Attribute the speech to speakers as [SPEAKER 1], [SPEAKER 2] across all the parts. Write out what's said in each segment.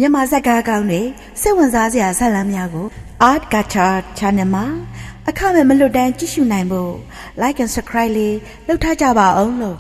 [SPEAKER 1] မြန်မာဇာတ်ကားကောင်းတွေစိတ်ဝင်စားစရာဇာတ်လမ်းများကို Art Gacha Channel မှာအခမဲ့မလွတ်တမ်းကြည့်ရှုနိုင်ဖို့ Like and Subscribe လေးလုပ်ထားကြပါအောင်လို့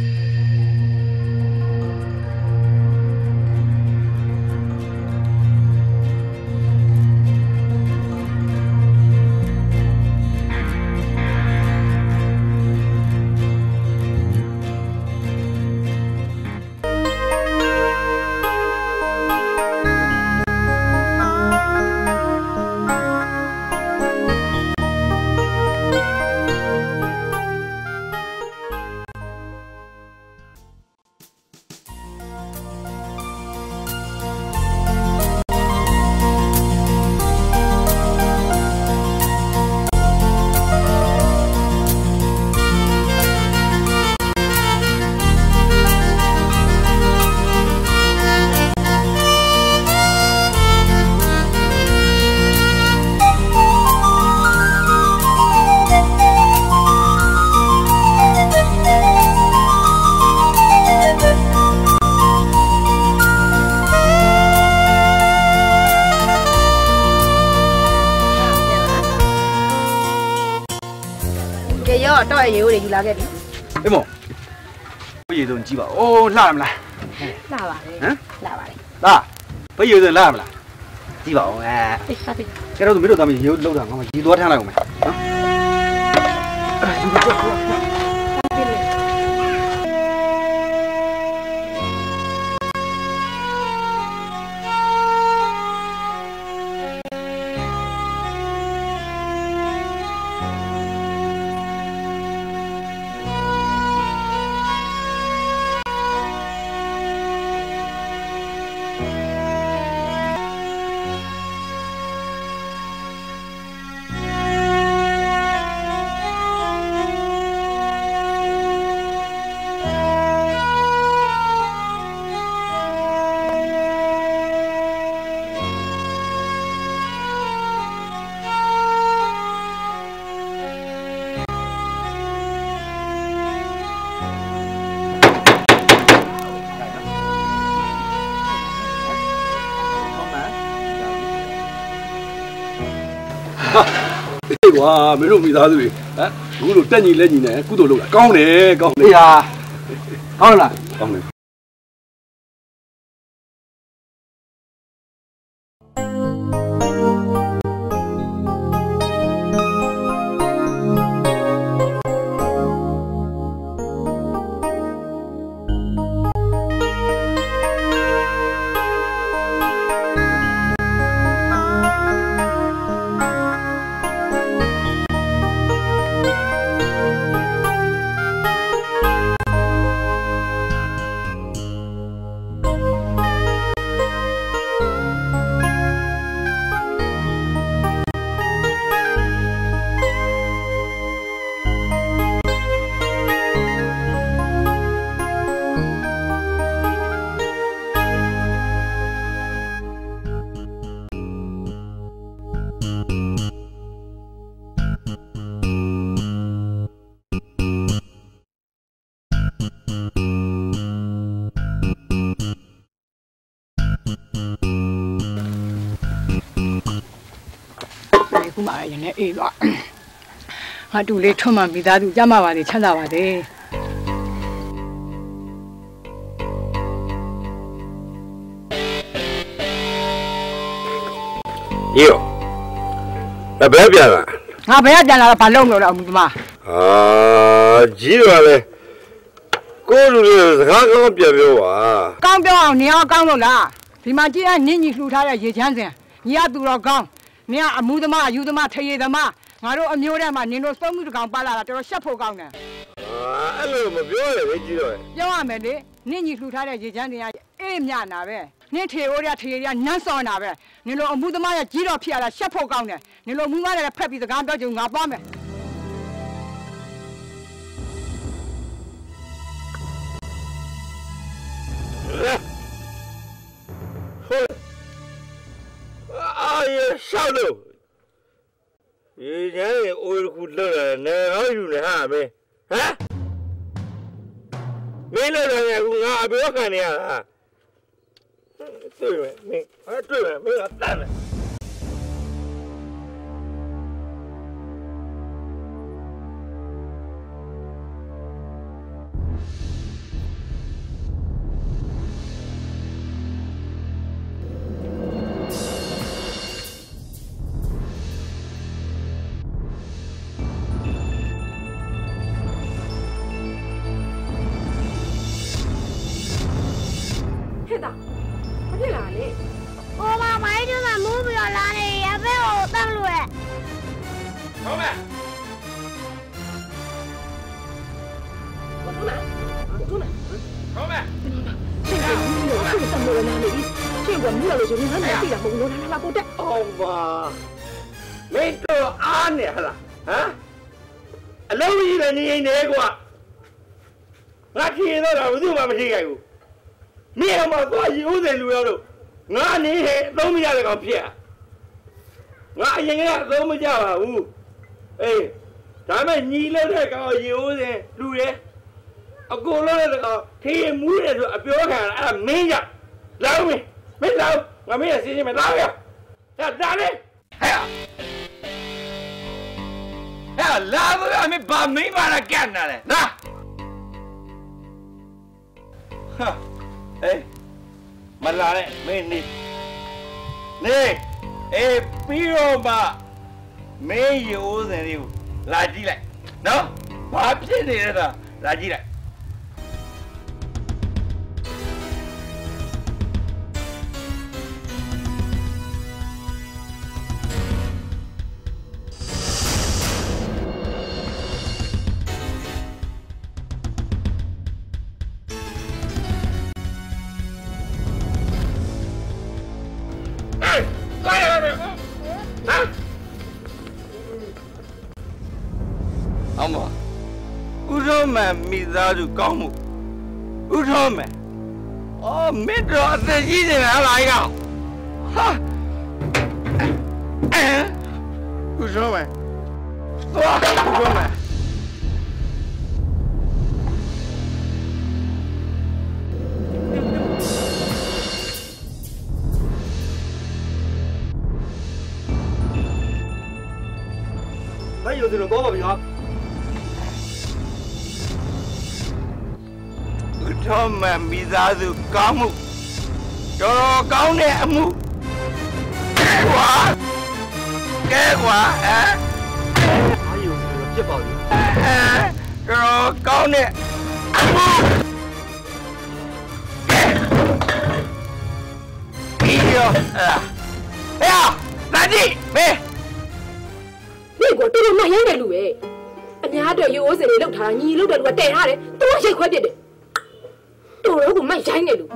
[SPEAKER 1] တော့ရေဦးတွေယူလာခဲ့ပြီအေးမောဘယ်ရေစုံကြည့်ပါအိုးလှရမလားလှပါတယ်ဟမ်လှပါတယ်လာဘယ်ရေစုံလှရမလားကြည့်ပါဦးအေးစားပြီကျတော့မင်းတို့သားမရေလောက်တာငါမရေသွားထမ်းလိုက်အောင်မယ်နော်ဝါမင်းတို့မိသားစုတွေဟမ်အခုလိုတက်ညီလက်ညီနဲ့ကုသိုလ်လုပ်တာကောင်းတယ်ကောင်းတယ်ဟာကောင်းလားကောင်းတယ်ခုမှရနေအေးတော့ငါတူလေးထွတ်မှမိသားစုကြမှာပါလေချမ်းသာပါစေ
[SPEAKER 2] ရေဘယ်ပြန်လာ
[SPEAKER 1] ငါဘယ်ပြန်လာတော့ဘာလုပ်လို့လဲအမှုသမား
[SPEAKER 2] ကြီးပါလေကိုလူတွေစကားကောင်းပြန်ပြောပါ
[SPEAKER 1] ကောင်းပြောအောင်နေအောင်ကောင်းလို့လားဒီမှာကြည့်ရနင်းကြီးလှူထားတဲ့ရေချမ်းစင်ညီကသူတော်ကောင်းနင်ကအမှုသမားအယူသမားထရေသမားငါတို့အမျိုးထဲမှာနင်တို့သုံးမှုတကောင်ပါလာတာတော်တော်ရှက်ဖို့ကောင်းတယ်
[SPEAKER 2] အဲ့လိုမပြောရလေကြီးတော့
[SPEAKER 1] ပြောရမယ်လေနင့်ကြီးလှူထားတဲ့ရေချမ်းတင်ကအေးမြနာပဲနင့်ထေအိုးရထေရနန်းစော်နာပဲနင်တို့အမှုသမားရဲ့ကြီးတော်ဖြစ်ရတာရှက်ဖို့ကောင်းတယ်နင်တို့မူးမားလည်းဖက်ပြီးစကားပြောကြုံငါသွားမယ်
[SPEAKER 2] ရှောက်လို့ရေချမ်းရေအိုးကူလွတ်တယ်နေကောင်းယူနေဟာမင်းဟမ်မင်းလည်းလည်းငါအပြောခံနေရတာ对没？没，哎，对没？没有蛋了。
[SPEAKER 3] မိသားစုကောင်းမှုဥထောမယ်အော်မင်းတို့အသက်ကြီးနေလားဟာဥထောမယ်သွားဥထောမယ်
[SPEAKER 1] ဘယ်လိုဒီလိုတော့ပါဗျာ
[SPEAKER 3] ထောမမိသားစုကောင်းမှုတော်တော်ကောင်းတဲ့အမှုကဲကွာ
[SPEAKER 1] အားယူပြစ်ပါလိမ့်
[SPEAKER 3] တော်တော်ကောင်းတဲ့အမှုဒီရောလာကြည့်မေး
[SPEAKER 4] ဒီကတူတူမရိုင်းတယ်လူပဲအများအတွက်ရိုးစင်လေးလောက်ထားညီလောက်တယ်လူကတဲထားတယ်သူကရိတ်ခွဲပြစ်တယ်တော်တော့ကိုမိုက်ရိုင်းနေလို့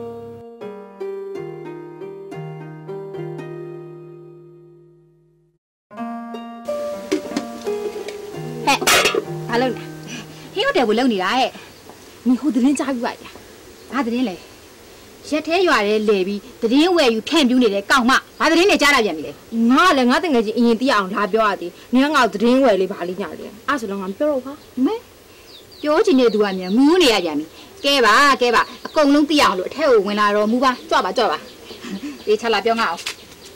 [SPEAKER 5] ဘာလုပ်လဲဟင်းဟုတ်တယ်ကိုလုံနေတာဟဲ့ညီဟိုသတင်းကြားပြီးပါလားဘာသတင်းလဲရက်သေးရွာတဲ့လေပြီးသတင်းဝယ်ယူဖြန့်ပြူးနေတဲ့ကောက်မဘာသတင်းနဲ့ကြားလာပြန်ပြီလေ
[SPEAKER 4] ငါလည်းငါတငယ်ချင်းအရင်သိအောင်လာပြောရသည်နင်ကငါ့ကိုသတင်းဝယ်လေးဘာလေးညာလေးအဲ့ဆိုတော့ငါမပြောတော့ခါ
[SPEAKER 5] မဲပြောချင်တဲ့သူကမြန်မူးနေရပြန်ပြီကဲပါအကုန်လုံးသိအောင်လို့အထက်ကိုဝင်လာတော့မူပါကြွပါဒီချလာပြောငါအောင်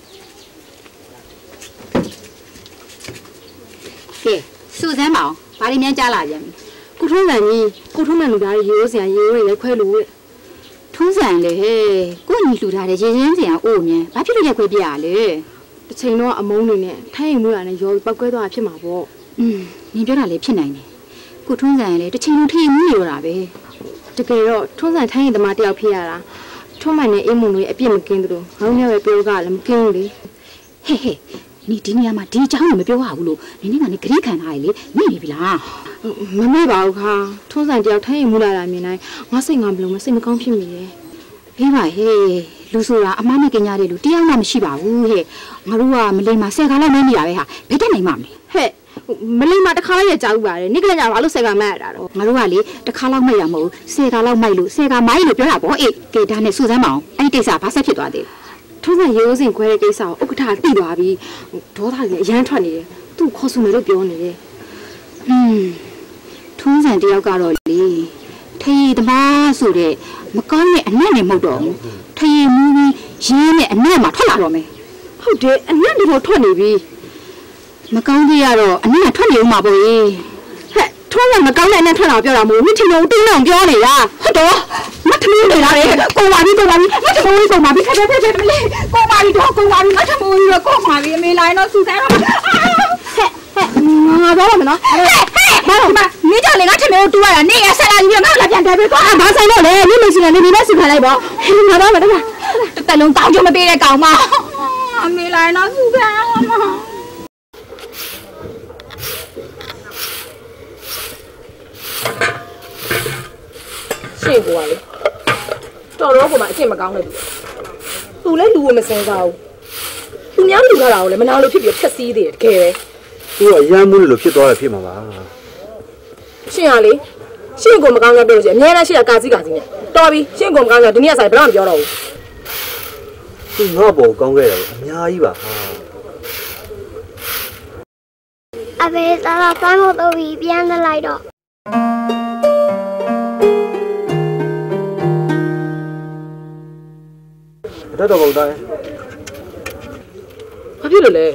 [SPEAKER 5] ကဲစူဇန်မအောင်ဘာလို့မြန်ကြားလာပြန်ပြီ
[SPEAKER 4] ကိုထုံးစံကြီးကိုထုံးမှန်လူသားရေရိုးစရာရေရိုးရိုက်ခွဲလို့
[SPEAKER 5] ထုံးစံလေဟဲ့ကိုညီလှူထားတဲ့ရေရင်းစရာအိုးမြန်ဘာဖြစ်လို့ရက်ခွဲပြရလဲ
[SPEAKER 4] တစ်ချိန်တော့အမုန်းနေနဲ့ထိုင်းရင်မွေးရနဲ့ရောပောက်ကွဲသွားတာဖြစ်မှာပေါ့
[SPEAKER 5] နင်ပြောတာလေဖြစ်နိုင်တယ်ကိုထုံးစံလေတစ်ချိန်လုံးထိုင်းရင်မွေးနေတာပဲ
[SPEAKER 4] တကယ်တော့ထုံးစံထိုင်းရင်တမတယောက်ဖြစ်ရတာထုံးမှန်နဲ့အိမ်မုံတွေအပြစ်မကင်းသလိုငေါင်းရောက်ပဲပြောကလည်းမကင်းဘူးလေ
[SPEAKER 5] ဟဲ့နီဒီနေရာမှာဒီအကြောင်းကိုမပြောရဘူးလို့နင်းကနေဂရိခံထားရလေမိနေပြီလား
[SPEAKER 4] မမေ့ပါဘူးခါထုံးစံတယောက်ထိုင်းရင်မူလာတာမြင်တိုင်းငါစိတ်ငါမလုံးမစိတ်မကောင်းဖြစ်မိတယ်
[SPEAKER 5] ဘေးပါဟဲ့လူဆိုတာအမားနဲ့ကင်ညာတဲ့လူတယောက်မှမရှိပါဘူးဟဲ့ငါတို့ကမလိမ္မာ10ခါလောက်နေနေတာပဲဟာဘယ်တက်နိုင်မှမလဲ
[SPEAKER 4] ဟဲ့မလိမ္မာတစ်ခါလိုက်ရကြောက်ပါတယ်နိကလည်းညာဘာလို့10ခါမှတ်ရတာတော့
[SPEAKER 5] ငါတို့ကလေတစ်ခါလောက်မှတ်ရမဟုတ်10ခါလောက်မှတ်လို့10ခါမိုင်းလို့ပြောတာပေါ့အေးကေဒါနဲ့စူစမ်းမအောင်အဲ့ဒီကိစ္စဘာဆက်ဖြစ်သွားသေးလဲ
[SPEAKER 4] ထုံးစံရိုးစင်ခွဲတဲ့ကိစ္စကိုဥက္ကဋ္ဌသိသွားပြီးဒေါသကြီးအရန်ထွက်နေတယ်သူ့ခေါ်ဆူမယ်လို့ပြောနေတယ်
[SPEAKER 5] ထုံးစံတယောက်ကတော့လေထေးသမားဆိုတဲ့မကောင်းတဲ့အနက်နဲ့မဟုတ်တော့ဘူးထရင်မူပြီးရင်းနဲ့အနက်မှာထွက်လာတော့မယ်ဟုတ်တယ်အနက်တွေတော့ထွက်နေပြီမကောင်းသေးရတော့အနက်ကထွက်နေဦးမှာပေါ့လေဟဲ့ထုံးကမကောင်းတဲ့အနက်ထွက်လာပြောတာမို့ဝိထင်လုံးတင်းအောင်ပြောနေတာဟုတ်တော့မထမင်းနေတာလေကိုပါပြီမထမင်းကိုပါပြီဖဲမလေးကိုပါပြီတော့ကိုပါပြီမထမင်းရောကိုပါပြီအမေလိုက်တော့စူဆန်းတော့ငါတော့မနော်ဘာလို့မနေကြလေငါထမင်းကိုတူရတာနေရဆက်လာပြီးတော့ငါလည်းပြန်တယ်ပဲကွာဘာဆိုင်တော့လေနေမရှိရင်နေနဲ့စူခံလိုက်ပေါ့ငါတော့မတော့တက်လုံးတောင်းကြမပေးတဲ့ကောင်မအမေလိုက်တော့စူခံ
[SPEAKER 4] ရှင့်ကွာလေတော်တော့ကိုမှအကျင့်မကောင်းတဲ့သူလည်းလူကိုမစင်စားဘူးသူများလူထားတာကိုလည်းမနာလို့ဖြစ်ပြီးဖြက်စီးသေးတယ်တကယ်ပဲ
[SPEAKER 1] သူကရမ်းမှုလို့ဖြစ်သွားတယ်ဖြစ်မှာပါ
[SPEAKER 4] ရှင့်ဟာလေရှင့်ကိုမကောင်းကြပြောလို့ရှိရင်အများနဲ့ရှိတာကာစီနဲ့တော်ပြီရှင့်ကိုမကောင်းကြဒီနေ့ကဆိုင်ဘယ်တော့မှပြောတော့ဘူး
[SPEAKER 1] သူငါ့ဘောကောင်းခဲ့တယ်အများကြီးပါဟာ
[SPEAKER 6] အဖေစားတော့တိုင်းမို့တော့ပြီးပြန်လိုက်တော့
[SPEAKER 1] တတ်တော့ဘုံတိုင်း
[SPEAKER 4] ဘာဖြစ်လို့လဲ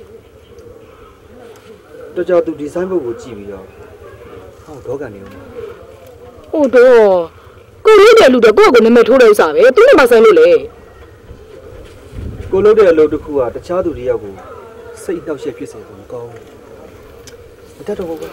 [SPEAKER 1] တကြောသူဒီဇိုင်းဘုတ်ကိုကြည့်ပြီးတော့ဟောဒေါကန်နေဦး
[SPEAKER 4] ဟုတ်တော့ကိုလို့တဲ့လူတော့ကိုယ့်ကိုနာမည်ထိုးတဲ့ဥစ္စာပဲသူနဲ့မဆိုင်လို့လေ
[SPEAKER 1] ကိုလို့တဲ့အလုပ်တစ်ခုကတခြားသူတယောက်ကိုစိတ်နှောက်ယှက်ဖြစ်စေတယ်မကောင်းဘူးတတ်တော့ဘုံ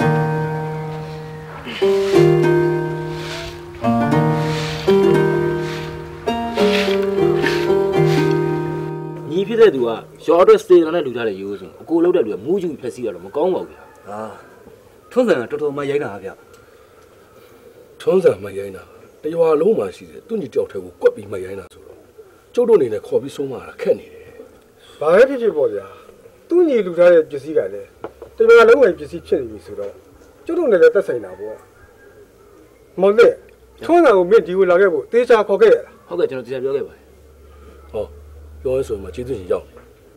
[SPEAKER 2] ညီဖြစ်တဲ့သူကရောအတွက်စတေလာနဲ့လူထားတဲ့ရိုးစုံအကိုလောက်တဲ့လူကမူးယူဖက်စီရတော့မကောင်းပါဘူးဗျာ
[SPEAKER 1] ဟာထွန်းစံကတော်တော်မှရိုင်းတာဗျာ
[SPEAKER 7] ထွန်းစံမှရိုင်းတာတရွာလုံးမှာရှိတယ်သူညီတယောက်တည်းကိုကွက်ပြီးမှရိုင်းတာဆိုတော့ကျုပ်တို့အနေနဲ့ခေါ်ပြီးဆုံးမတာခက်နေတယ်
[SPEAKER 8] ဘာပဲဖြစ်ဖြစ်ပေါ့ဗျာသူညီလူထားတဲ့ပစ္စည်းကလည်းတရွာလုံးဝင်ပစ္စည်းဖြစ်နေပြီဆိုတော့ကျုပ်တို့နဲ့လည်းသက်ဆိုင်တာပေါ့မဟုတ်လေထွန်းစံကိုမင်းဒီကိုလာခဲ့ဖို့တေးချာခေါ်ခဲ့ရတာ
[SPEAKER 2] ဟုတ်ကဲ့ကျွန်တော်တရားပြောခဲ့ပါတယ်
[SPEAKER 7] ဟောပြောရဆိုမှကျေးဇူးရှင်ရောက်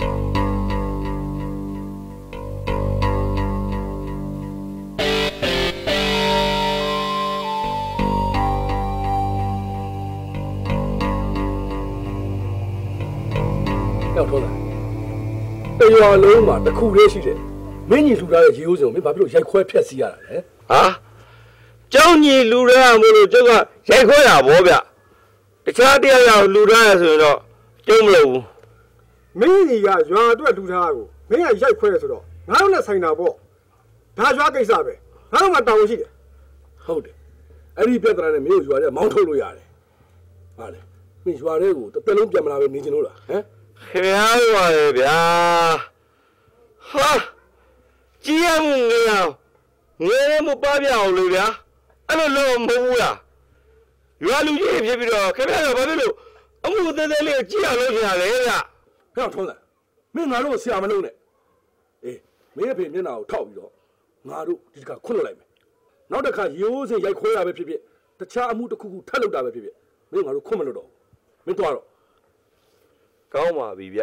[SPEAKER 7] ရောက်တော့လားတရွာလုံးမှာတစ်ခုတည်းရှိတယ်မင်းကြီးလှူထားတဲ့ရေဦးစံကိုမင်းဘာဖြစ်လို့ရိုက်ခွဲဖျက်ဆီးရတာလဲ
[SPEAKER 3] ဟာကျောင်းကြီးလှူရတာမို့လို့ကျုပ်ကရိုက်ခွဲတာဗောဗျတခြားတရားရောက်လှူထားရဆိုရင်တော့ကျုံးမလို့ဘူး
[SPEAKER 8] မင်းကြီးကရွာအတွက်လှူထားတာကိုမင်းကရိုက်ခွဲဆိုတော့ငါတို့နဲ့ဆိုင်တာပေါ့ဒါရွာကိစ္စပဲငါတို့မှတောင်းရှိတယ်
[SPEAKER 7] ဟုတ်တယ်အဲ့ဒီပြဿနာနဲ့မင်းတို့ရွာထဲမောင်းထုတ်လို့ရတယ်ဟာလေမင်းရွာထဲကိုတစ်သက်လုံးပြန်မလာပဲနေချင်လို့လားဟမ်
[SPEAKER 3] ခင်ဗျားရွာလေဗျာဟာကြည့်ရမှုငယ်အောင်ငယ်လည်းမပါပြအောင်လို့ဗျာအဲ့လိုလို့မဟုတ်ဘူးလားရွာလူကြီးဖြစ်ပြီးတော့ခင်ဗျားကဘာဖြစ်လို့အမှုသေးသေးလေးကိုကြည့်အောင်လုပ်နေတာလဲဗျာ
[SPEAKER 7] ဟဲ့ထုံးတယ်မင်းငါတို့ဆရာမလုံးနဲ့အေးမင်းအဖေမျက်နှာကိုထောက်ပြီးတော့ငါတို့ဒီကခွတ်လွတ်လိုက်မယ်နောက်တစ်ခါရိုးစင်ရိုက်ခွဲတာပဲဖြစ်ဖြစ်တခြားအမှုတစ်ခုခုထပ်လုပ်တာပဲဖြစ်ဖြစ်မင်းငါတို့ခွတ်မလွတ်တော့မင်းသွားတော့
[SPEAKER 3] ကောင်းပါပြီဗျာ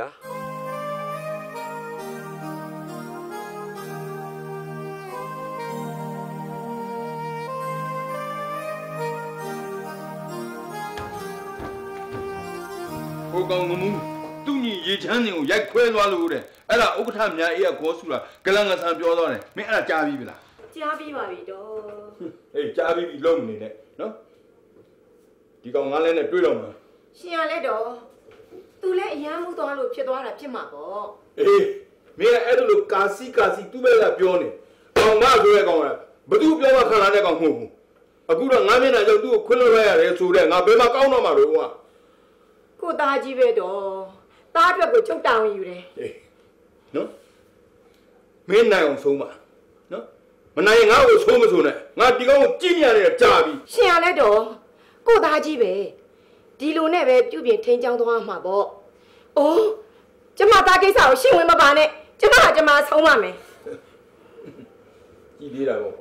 [SPEAKER 9] ဟိုကောင်ငမူးသူ့ညီရေချမ်းတွေကိုရိုက်ခွဲသွားလို့တဲ့အဲ့ဒါဥက္ကဋ္ဌများအေးကခေါ်ဆူတာကလန်ကဆန်ပြောသွားတယ်မင်းအဲ့ဒါကြားပြီးပြီလား
[SPEAKER 4] ကြားပြီးပါပြီတော့
[SPEAKER 9] အေးကြားပြီးပြီလုံးမနေနဲ့နော်ဒီကောင်ငါးလဲနဲ့တွေ့တော့မှာ
[SPEAKER 4] ရှင်ရလဲတော့သူလည်းအရန်မှုသွားလို့ဖြစ်သွားတာဖြစ်မှာပေါ့
[SPEAKER 9] အေးမင်းအဲ့ဒါလို့ကာစီသူ့ဘက်ကပြောနေကောင်မဆိုတဲ့ကောင်ကဘသူပြောမှခံလာတဲ့ကောင်မဟုတ်ဘူးအခုတော့ငါမျက်နှာကြောင့်သူ့ကိုခွင့်လွှတ်လိုက်ရတယ်ဆိုတော့ငါဘယ်မှာကောင်းတော့မှာလို့ကွာ
[SPEAKER 4] ကိုသားကြီးပဲတော့သားအတွက်ကိုချုပ်တောင်းယူတယ်
[SPEAKER 9] အေးနော်မင်းနိုင်အောင်ဆုံးပါနော်မနိုင်ရင်ငါ့ကိုဆုံးမဆုံးနဲ့ငါဒီကောင်ကိုကြည့်နေရတယ်ကြာပြီ
[SPEAKER 4] ရှင်ရလဲတော့ကိုသားကြီးပဲဒီလိုနဲ့ပဲပြုပြင်ထိန်းချောင်းသွားမှာပေါ့။အိုးကျမသားကိစ္စကိုရှင်းဝင်မပါနဲ့။ကျမဆုံးပါမယ်
[SPEAKER 9] ။ကြည့်သေးတာပေါ့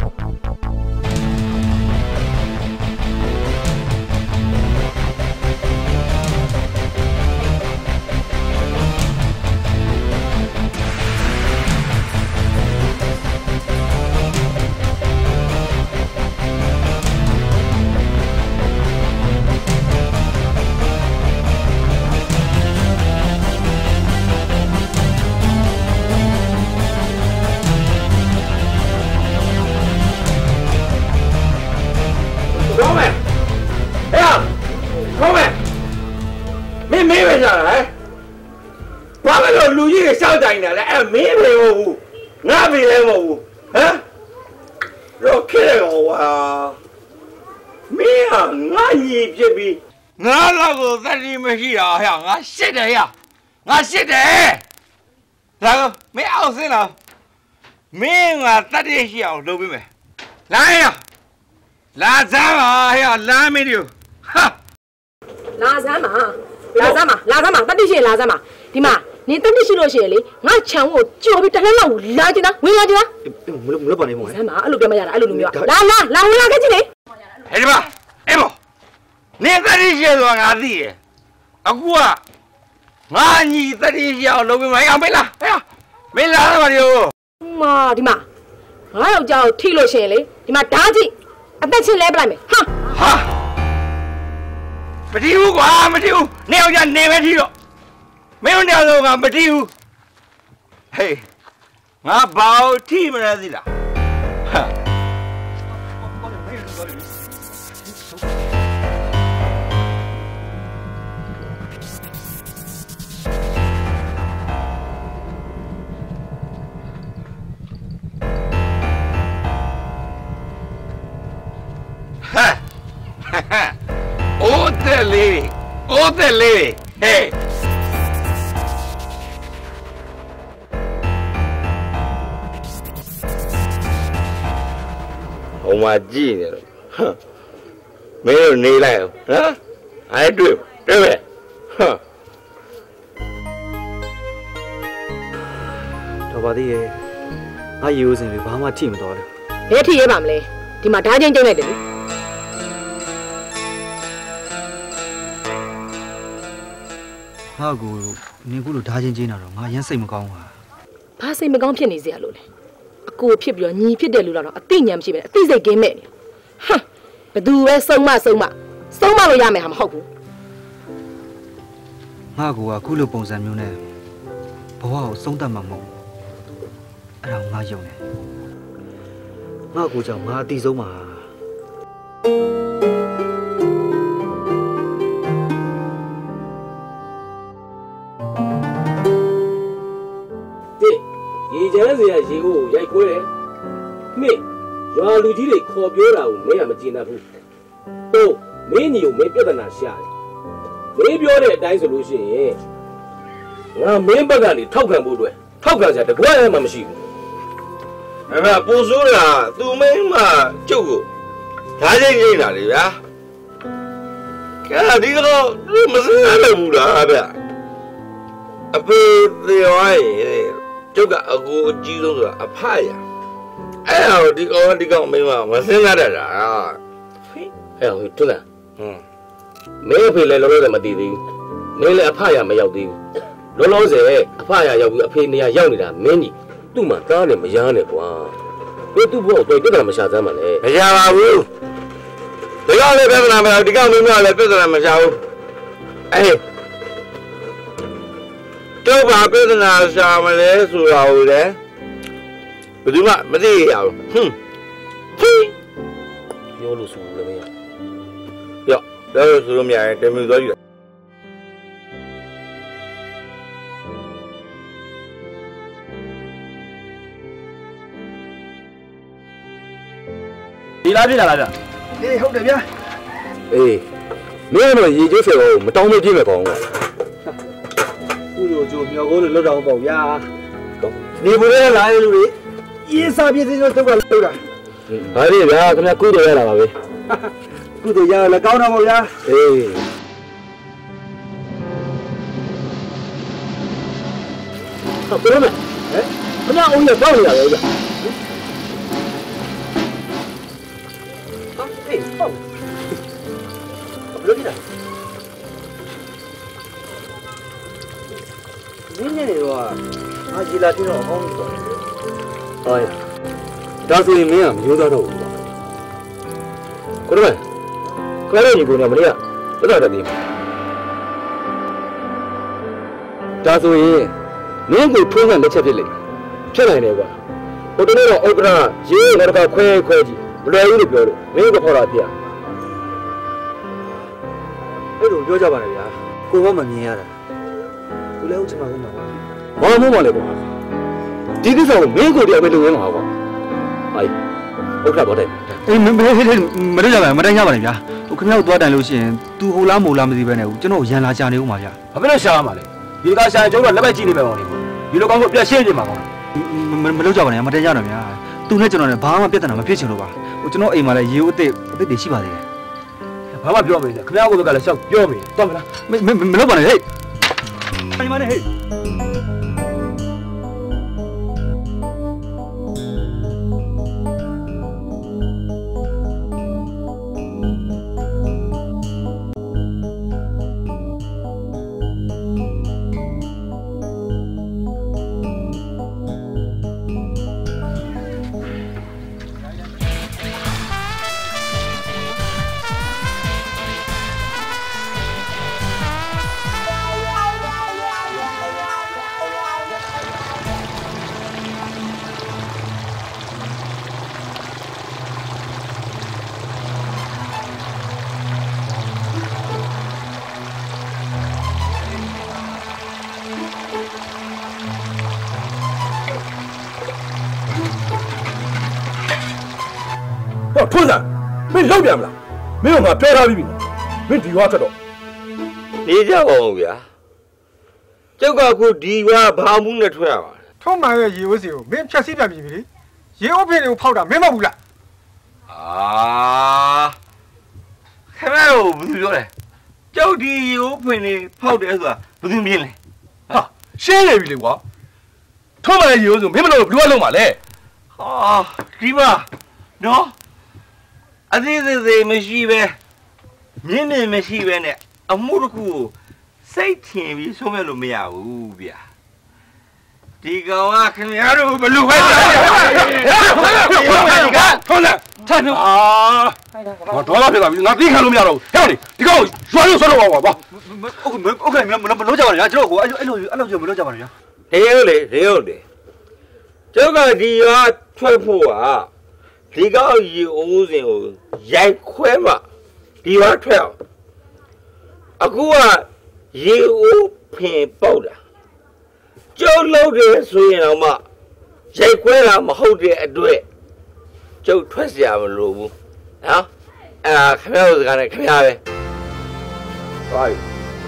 [SPEAKER 2] တိုင်းတယ်လေအဲ့မင်းပဲမဟုတ်ဘူးငါပဲလည်းမဟုတ်ဘူးဟမ်တော့ခဲရောဝါမင်းဟာငါညီဖြစ်ပြီးငါတော့ကိုသတိမရှိတာဟဲ့ငါရှစ်တယ်ဟဲ့ငါရှစ်တယ်ဒါကမင်းအောင်စင်းလားမင်းငါတတိရှိအောင်လုပ်ပေးမယ်လာရလာစားပါဟဲ့လာမင်းတို့ဟာ
[SPEAKER 4] လာစမ်းပါတတိရှိလာစမ်းပါဒီမှာနင်တတိရှိလို့ရှိရင်လေငါခြံကိုကြော်ပြီးတစ်လှမ်းလောက်လာချင်တာဝင်လာချင်တာ
[SPEAKER 1] မလုပ်ပါနဲ့မောင်
[SPEAKER 4] စမ်းပါအဲ့လိုပြောမရတာအဲ့လိုလူမျိုးလာဝင်လာခဲ့ချင်လေ
[SPEAKER 2] ဟဲ့ဒီမှာအေးမောနင်တတိရှိဆိုငါသိရအခုကငါညီတတိရှိအောင်လုပ်ပေးမယ်အောင်မေးလားဟဲ့မင်းလာတော့ပါရော
[SPEAKER 4] ဒီမှာငါယောက်ျားကိုထိလို့ရှိရင်လေဒီမှာဓာတ်ကြည့်အသက်ချင်းလဲပလိုက်မယ်ဟာ
[SPEAKER 2] မတီးဘူးကွာမတီးဘူးနေအောင်ကြနေပဲထီတော့မင်းတို့နေတော့ငါမတီးဘူးဟေးငါဘာလို့ထီမလဲသိလားOh, the lady. Hey. Oh, my genius. Huh. Me don't need that. Huh? I do. Do it. Huh.
[SPEAKER 1] Nobody, I using the Bahama team daughter.
[SPEAKER 4] Betty, Mamley. The Matajan Jonathan.
[SPEAKER 1] How go Nigulu Dajin General, my young same gone.
[SPEAKER 4] Passing me gone pennies, dear Lulu. A good pip your knee pit, a thing yam ship, a thing game many. Huh! But do so much. So much yam, I'm hopeful.
[SPEAKER 1] Mago, a cool bones and mune. Wow, so damn mamma. Around my young. Mago, Marty Zoma.
[SPEAKER 3] You, Yaquay. Me, you are Luigi, call Bura, may am a Gina. Oh, many you may better than shy. Maybe you're a nice solution, eh? Now, member than the talk about talk at the Guayama machine.
[SPEAKER 2] And I Pozula, do me, Jogo. Tajina, yeah? God, you must have a bit the eye. Joga a good Jesus, a pie. Oh, the old got me was another.
[SPEAKER 3] Hell, to that. Maybe let them a diving. Maybe a pie may out you. Lolo say, a pie will appear near Yanida, many. Do my darling, my yarn. Go to work, they did a Mashazama.
[SPEAKER 2] Yeah, will. They all live better than the government, better than myself. Hey. Đâu bà biết là sao mà lấy sủi đầu đấy, đúng không? Mà gì à?
[SPEAKER 3] Vô lù sủi rồi mày.
[SPEAKER 2] Yo, đâu sủi làm gì? Để mình nói gì?
[SPEAKER 1] Đi lại ra. Đi không được nhá.
[SPEAKER 3] Ê, nếu mà gì chứ phải mà tao mới đi mà còn.
[SPEAKER 1] Ui dồi, nhiều cô được đầu bảo ya. Đi vừa đây lại luôn đi. Yên sao biết gì nó tôi còn lâu cả.
[SPEAKER 3] Đấy đi ra, cái này cúi đầu ra là vậy.
[SPEAKER 1] Cúi đầu ra là cao nào bảo ya.
[SPEAKER 3] Ê. Học cái đó mày. Đấy. Cái nào ông nhập bao nhiêu rồi vậy?
[SPEAKER 1] Ê, không. Học cái đó đi nào. Ini ni wah, aji lagi no orang tu.
[SPEAKER 3] Oh ya, dah tu ini am, juga tu. Kau mana? Kau ada ni punya mana? Betul tak ni? Dah tu ini, ni aku pernah macam ni. Macam ni wah. Kau tu ni orang orang, je mereka kuai je. Boleh ini biar, ni aku pernah dia.
[SPEAKER 1] Eh tu jauh jauh mana ya? Kau mana ni ada? Boleh ucap apa mana?
[SPEAKER 3] ဘာမှမလဲကွာဒီကိစ္စကိုမင်းကိုတည်းပဲလုပ်ရမှာကွာဟာဟုတ်ကဲ့ပေါ့တဲ့
[SPEAKER 1] အေးမလို့ကြပါနဲ့မတိုင်းကြပါနဲ့ဗျာဟိုခင်ဗျားတို့သွားတိုင်လို့ရှိရင် तू ဟိုလားမို့လားမသိပဲနဲ့ကျွန်တော်ရန်လာကြနေဦးမှာဗျာ
[SPEAKER 3] ဘာဖြစ်လို့ရှာရမှာလဲဒီကရှာရင်ကျွန်တော်လက်ပဲကြည့်နေမယ်ပေါ့လေဒီလိုကောင်းကိုပြတ်ရှင်းနေမှာပေါ့
[SPEAKER 1] မလို့ကြပါနဲ့မတိုင်းကြတော့ဗျာ तू နဲ့ကျွန်တော်နဲ့ဘာမှပြဿနာမဖြစ်ချင်လို့ပါဟိုကျွန်တော်အိမ်မှာလည်းရေဦးအစ်တွေရှိပါသေးတယ်
[SPEAKER 3] ဘာမှပြောမနေနဲ့ခင်ဗျားကိုဘက်ကလည်းရှောက်ပြောမေးတော့မလား
[SPEAKER 1] မလို့ပါနဲ့ဟေ့ဒီမှာနဲ့ဟေ့
[SPEAKER 7] ထွန်းစံမင်းလောက်ပြန်မလားမင်းကငါပြောထားပြီးပြီမင်းဒီရွာထွက်တော့
[SPEAKER 3] နေကြပါဦးဗျာကျောက်ကအခုဒီရွာဘာမှုနဲ့ထွက်ရပါလဲ
[SPEAKER 8] ထုံးမှန်ရဲ့ရေဝစီကိုမင်းဖြတ်စီးပြန်ပြီလေရေဝဖေးတွေကိုဖောက်တာမင်းမဟုတ်ဘူးလား
[SPEAKER 3] ခင်ဗျားတို့ဘယ်လိုပြောလဲကျောက်ဒီရေဝဖေးတွေဖောက်တယ်ဆိုတာဘယ်သူမြင်လဲ
[SPEAKER 7] ဟာရှင်းနေပြီလေကွာထုံးမှန်ရဲ့ရေဝစီကိုမင်းမလို့ဘယ်လိုလုပ်မှာလဲ
[SPEAKER 3] ဟာဒီမှာနော်အသေးသေးမရှိပဲမြင်းနေမရှိပဲနဲ့အမှုတစ်ခုကိုစိတ်ထင်ပြီးဆုံးမဲ့လို့မရဘူးဗျာဒီကောင်ကခင်ဗျားတို့ဘလို့ပဲ
[SPEAKER 7] ထုံးစံထားနေဟာဒေါ်လာဖြစ်သွားပြီငါသိခံလို့မရတော့ဘူးဟဲ့ဒီကောင်ရွာလို့ဆွလို့ပါကွာ
[SPEAKER 1] โอเคမလို့ကြပါနဲ့ကျွန်တော်ကိုအဲ့လိုမလို့ကြပါနဲ့ဗျာ
[SPEAKER 3] ဒေရုပ်လေကျောက်ကဒီရွာထွက်ဖို့ကဒီကောက်ရေအိုးစင်ကိုရိုက်ခွဲမှဒီရွာထွက်အောင်အခုကရေအိုးဖင်ပေါက်တာကျုပ်လုပ်တယ်ဆိုရင်တော့မှရိုက်ခွဲတာမဟုတ်တဲ့အတွက်ကျုပ်ထွက်เสียမလို့ဘူးနော်ခင်ဗျားတို့စကားနဲ့ခင်ဗျားပဲ
[SPEAKER 7] ဟိုင်း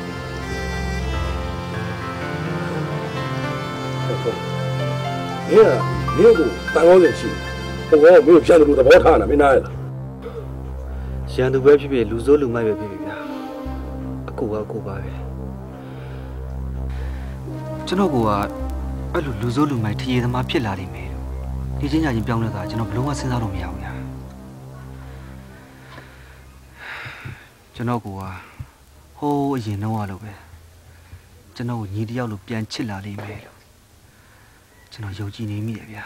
[SPEAKER 7] မင်းကိုတန်ကောင်းနေရှိဘယ်တော့မင်းပြန်လို့သဘောထားတာမင်းနားရလား
[SPEAKER 1] ရန်သူပဲဖြစ်ဖြစ်လူစိုးလူမိုက်ပဲဖြစ်ဖြစ်ဗျာအကူပါပဲကျွန်တော်ကအဲ့လိုလူစိုးလူမိုက်ထရေသမားဖြစ်လာနိုင်မယ်ဒီချင်းညာချင်းပြောင်းလဲတာကျွန်တော်ဘယ်လုံးဝစဉ်းစားလို့မရဘူးဗျာကျွန်တော်ကဟိုးအရင်တော့လို့ပဲကျွန်တော်ကိုညီတယောက်လိုပြန်ချစ်လာနိုင်မယ်လို့ကျွန်တော်ယုံကြည်နေမိတယ်ဗျာ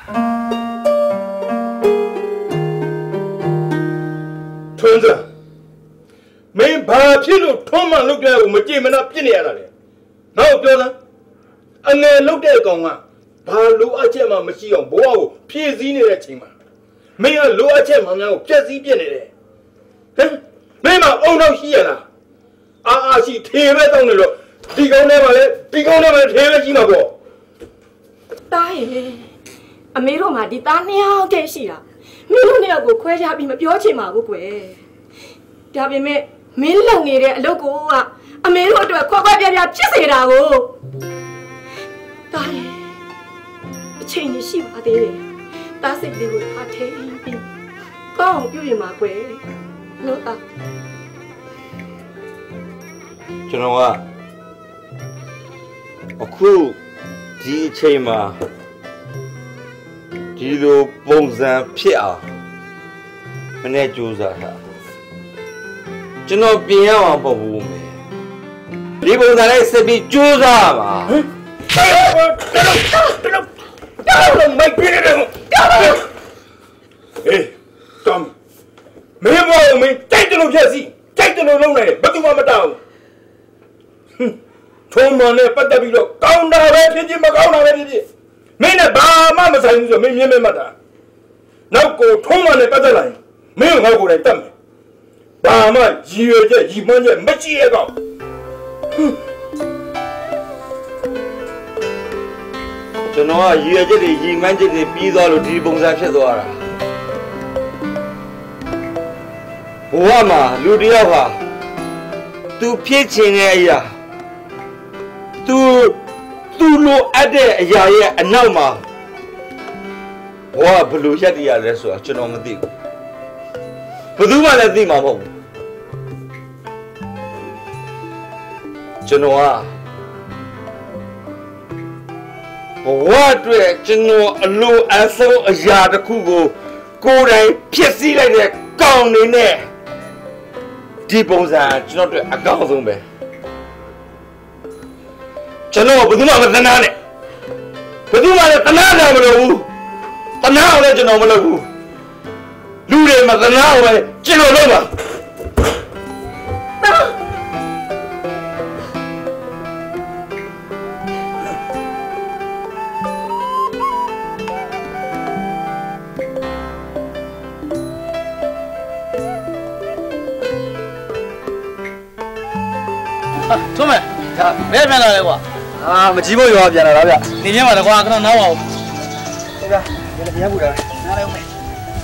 [SPEAKER 9] ထွန်းစံမင်းဘာဖြစ်လို့ထုံးမှန်လုပ်တဲ့ကိုမကြည့်မနာပြစ်နေရတာလဲနောက်ပြောစမ်းအငယ်လုပ်တဲ့ကောင်ကဘာလိုအပ်ချက်မှမရှိအောင်ဘဝကိုဖြည့်ဆည်းနေတဲ့အချိန်မှာမင်းကလိုအပ်ချက်မှများကိုပြည့်စည်းပြစ်နေတယ်ဟမ်မင်းမအုံတော့ရှိရလားအာရှိထေပဲတောင်းနေတော့ဒီကောင်ထဲမှာလေထေပဲရှိမှာပေါ့
[SPEAKER 4] တားရဲ့အမေတို့မှာဒီသား2ယောက်တည်းရှိတာမင်းတို့2ယောက်ကိုခွဲခြားပြီးမပြောချင်ပါဘူးကွယ်ဒါပေမဲ့မင်းလုံနေတဲ့အလုပ်ကအမေတို့အတွက်ခွက်ပြပြဖြစ်စေတာကိုတားရဲ့အချိန်ကြီးရှိပါသေးတယ်တားစိတ်လေးကိုထားထိန်ပြီးကောင်းအောင်ပြုရင်ပါကွယ်လို့တာ
[SPEAKER 3] ကျွန်တော်ကအခုဒီအချိန်မှာဒီလိုပုံစံဖြစ်အောင်မနေ့ကြိုးစားတာကျွန်တော်ပြင်ရမှာပေါ့ဘူးမေဒီပုံစံလေးစစ်ပြီးကြိုးစားရမှာ
[SPEAKER 9] တော်မိုက်ပြနေတယ်ဟေးတောင်းမင်းဘောမင်းတိုက်တယ်လို့ဖြစ်စီတိုက်တယ်လို့လုံးနေဘယ်သူမှမတောင်းထုံးမနဲ့ပတ်သက်ပြီးတော့ကောင်းတာပဲဖြစ်ဖြစ်မကောင်းတာပဲဖြစ်ဖြစ်မင်းနဲ့ဘာမှမဆိုင်ဘူးဆိုမင်းမြင်မဲ့မှတ်တာနောက်ကိုထုံးမနဲ့ပတ်သက်လာရင်မင်းငါ့ကိုယ်တိုင်တတ်မယ်ဘာမှရည်ရွယ်ချက်ရည်မှန်းချက်မကြည့်ရတော့
[SPEAKER 3] ကျွန်တော်ကရည်ရွယ်ချက်တွေရည်မှန်းချက်တွေပြီးသွားလို့ဒီပုံစံဖြစ်သွားတာဘဝမှာလူတစ်ယောက်ဟာသူဖြစ်ချင်တဲ့အရာသူလိုအပ်တဲ့အရာရဲ့အနောက်မှာဘဝဘယ်လိုရက်တည်ရလဲဆိုတာကျွန်တော်မသိဘူးဘယ်သူမှလည်းသိမှာမဟုတ်ဘူးကျွန်တော်ကဘဝအတွက်ကျွန်တော်အလိုအဆုံးအရာတစ်ခုကိုကိုယ်တိုင်ဖြစ်စည်းလိုက်တဲ့ကောင်းနေနဲ့ဒီပုံစံကျွန်တော်တို့အကောင်းဆုံးပဲကျွန်တော်ဘယ်သူမှမသနာနဲ့ဘယ်သူမှလည်းသနာနိုင်မလို့ဘူးသနာအောင်လည်းကျွန်တော်မလုပ်ဘူးလူတွေမသနာအောင်လည်းကျွန်တော်လုပ်ပါ
[SPEAKER 1] ထုံးမယ်ဒါဘယ်ပြန်လာလဲကွာမကြီးဖို့ရောပြန်လာတာဗျနေပြင်းပါလေကွာခဏနားပါဦးဟုတ်ကဲ့ဒီလည်းပြန်ပူတာနားလိုက်ဦးမယ်